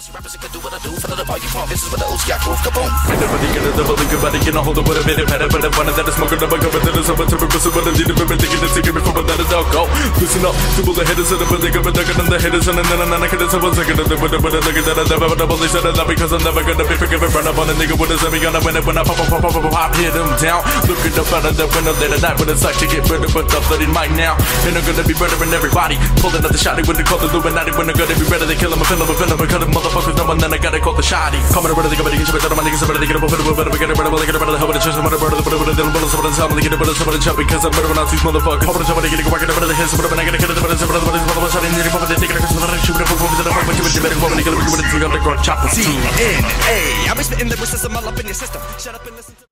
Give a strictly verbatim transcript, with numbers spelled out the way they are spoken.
Rappers can do what I do, for the volume pump, this is what the O's got groove, kaboom. Everybody get a double, everybody get a hold of what a bit of better, but I wanted that I smoke the bug of it, that is over to reverse what I did, but I'm thinking it's taking before that is all go. Listen up, double the headers of the body, but they're gonna the headers, and then I can just have a second of the but I look at that, I never double, they said that because I'm never gonna be forgiven, run up on a nigga with a semi gonna win it when I pop, pop, pop, pop, pop, hit him down. Look at the front of the window, late at night, but it's like to get rid of but the bloody mic now. And I'm gonna be murdering everybody, pulling up the shotty when they call the Illuminati, when they're gonna be ready, they kill him, I feel him, I feel him, I cut him, motherfuckers, no one, then I gotta call the shotty. Coming around, they go, they get you, but my niggas are ready to get a better, better, better, better, better, get a better, how about the chest, I'm gonna burn the butter, but then bullets, somebody's helping to get a better, somebody jump because I'm murdering out these motherfuckers. How about somebody getting a work at the better, the heads, but I'm gonna get a better, somebody's motherfuckers, shotty, and they're probably taking a person, but I'm shooting a performance in the front, but you're better, woman, you gotta be able to see on the ground, chop the D N A. I be spitting lyrics, I'm all up in your system. Shut up and listen to